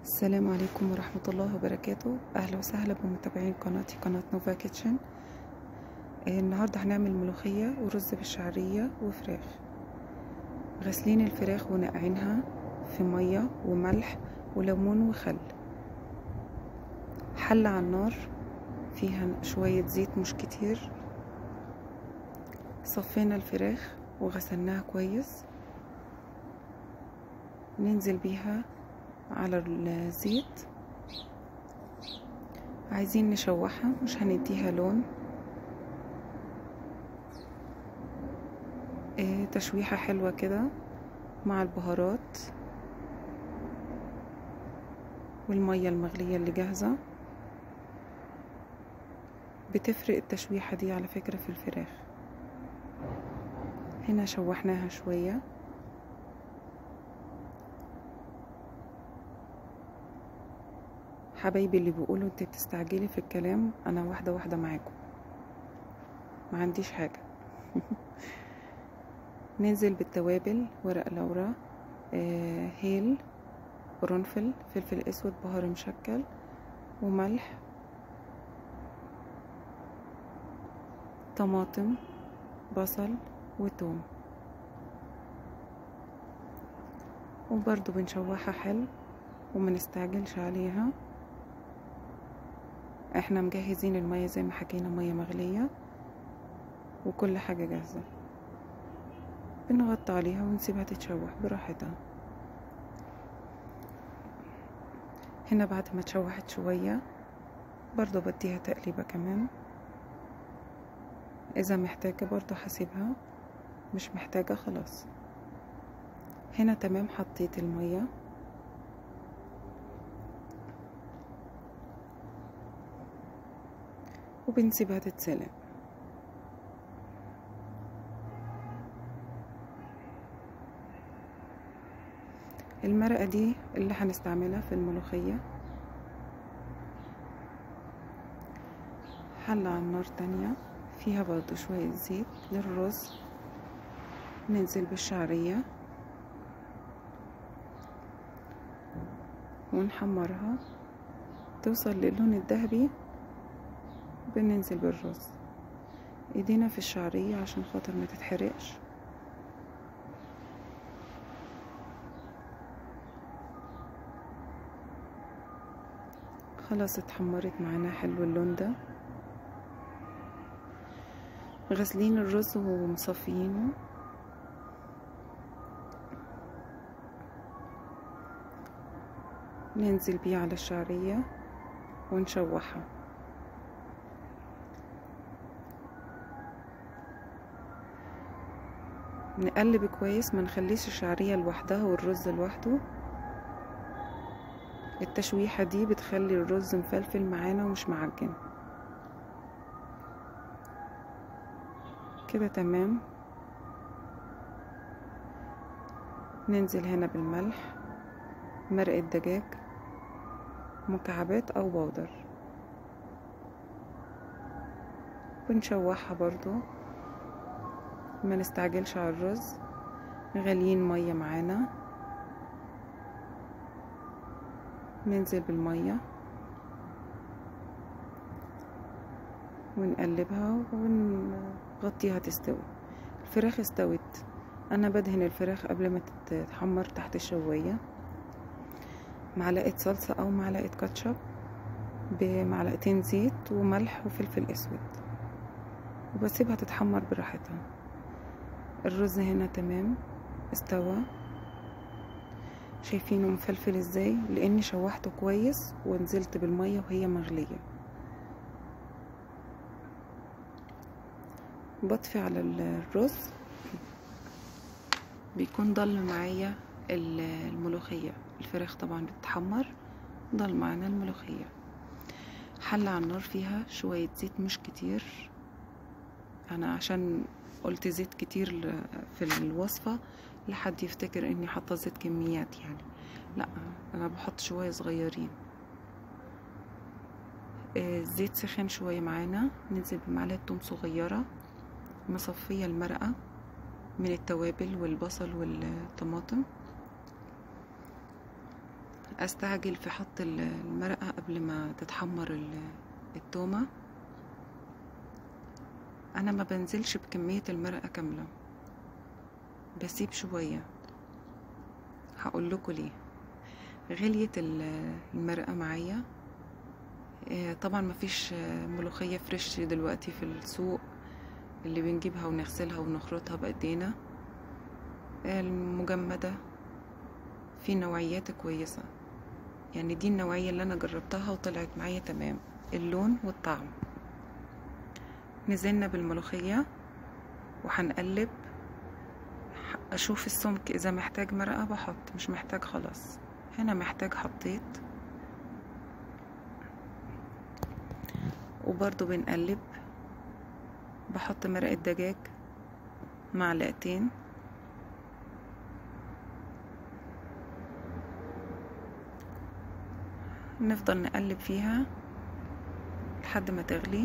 السلام عليكم ورحمة الله وبركاته. أهلا وسهلا بمتابعين قناتي قناة نوفا كيتشن. النهاردة هنعمل ملوخية ورز بالشعرية وفراخ. غسلين الفراخ ونقعينها في مية وملح وليمون وخل. حلة على النار فيها شوية زيت مش كتير. صفينا الفراخ وغسلناها كويس، ننزل بيها على الزيت. عايزين نشوحها، مش هنديها لون، تشويحة حلوة كده مع البهارات والمية المغلية اللي جاهزة. بتفرق التشويحة دي على فكرة في الفراخ. هنا شوحناها شوية، حبايبي اللي بيقولوا انت بتستعجلي في الكلام، انا واحدة واحدة معاكم، ما عنديش حاجة. ننزل بالتوابل: ورق لورا، هيل، قرنفل، فلفل اسود، بهار مشكل، وملح، طماطم، بصل وتوم. وبرضو بنشوحها حلو ومنستعجلش عليها. احنا مجهزين المية زي ما حكينا، مية مغلية وكل حاجة جاهزة. بنغطي عليها ونسيبها تتشوح براحتها. هنا بعد ما اتشوحت شوية برضو بديها تقليبة كمان. اذا محتاجة برضو هسيبها، مش محتاجة خلاص. هنا تمام، حطيت المية وبنسيبها تتسلق. المرقة دي اللي هنستعملها في الملوخية. حلة على النار تانية فيها برضو شوية زيت للرز. ننزل بالشعرية ونحمرها توصل للون الذهبي. بننزل بالرز، ايدينا في الشعرية عشان خاطر ما تتحرقش. خلاص اتحمرت معانا حلو اللون ده. غسلين الرز ومصفيينه. ننزل بيه على الشعرية ونشوحها. نقلب كويس، ما نخليش الشعرية لوحدها والرز لوحده. التشويحة دي بتخلي الرز مفلفل معانا ومش معجن كده. تمام. ننزل هنا بالملح، مرقة دجاج مكعبات او بودر. بنشوحها برضو، ما نستعجلش على الرز. غاليين مية معانا، ننزل بالمية ونقلبها ونغطيها تستوي. الفراخ استوت. انا بدهن الفراخ قبل ما تتحمر تحت الشواية. معلقة صلصة او معلقة كاتشب بمعلقتين زيت وملح وفلفل اسود، وبسيبها تتحمر براحتها. الرز هنا تمام استوى. شايفينه مفلفل ازاي؟ لاني شوحته كويس ونزلت بالمية وهي مغلية. بطفي على الرز، بيكون ضل معايا الملوخية. الفراخ طبعا بتتحمر، ضل معانا الملوخية. حلة على النار فيها شوية زيت مش كتير، انا عشان قلت زيت كتير في الوصفة لحد يفتكر اني حاطه زيت كميات، يعني لا، انا بحط شوية صغيرين. الزيت سخن شوية معانا. ننزل بمعلقة توم صغيرة. مصفية المرقة من التوابل والبصل والطماطم. استعجل في حط المرقة قبل ما تتحمر التومة. انا ما بنزلش بكمية المرقة كاملة، بسيب شوية. هقول لكم ليه. غليت المرقة معايا. طبعا مفيش ملوخية فريش دلوقتي في السوق اللي بنجيبها ونغسلها ونخرطها بايدينا. المجمدة في نوعيات كويسة، يعني دي النوعية اللي انا جربتها وطلعت معايا تمام، اللون والطعم. نزلنا بالملوخية وهنقلب. اشوف السمك، اذا محتاج مرقة بحط، مش محتاج خلاص. هنا محتاج حطيت. وبرضو بنقلب. بحط مرقة دجاج معلقتين. نفضل نقلب فيها لحد ما تغلي.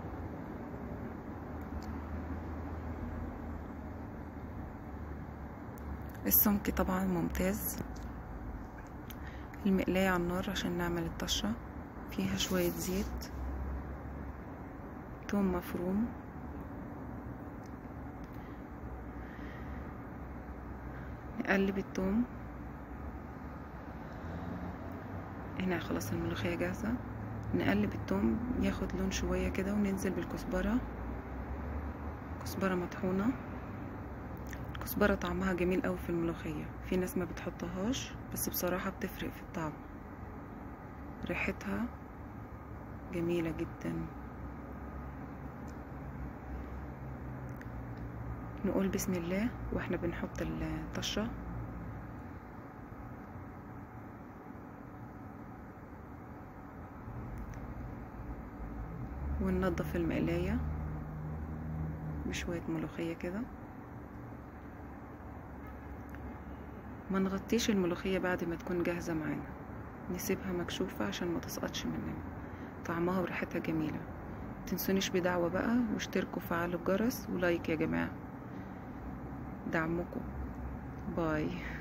السمك طبعا ممتاز. المقلاية على النار عشان نعمل الطشة، فيها شوية زيت، توم مفروم، نقلب التوم. هنا خلاص الملوخية جاهزة. نقلب التوم ياخد لون شوية كده، وننزل بالكزبرة. كزبرة مطحونة. الكزبرة طعمها جميل قوي في الملوخية، في ناس ما بتحطهاش بس بصراحة بتفرق في الطعم. ريحتها جميلة جدا. نقول بسم الله واحنا بنحط الطشة. وننضف المقلاية بشوية ملوخية كده. ما نغطيش الملوخية بعد ما تكون جاهزة معانا، نسيبها مكشوفة عشان ما تسقطش مننا. طعمها وريحتها جميلة. متنسونيش بدعوة بقى، واشتركوا وفعلوا الجرس ولايك يا جماعة، دعمكم. باي.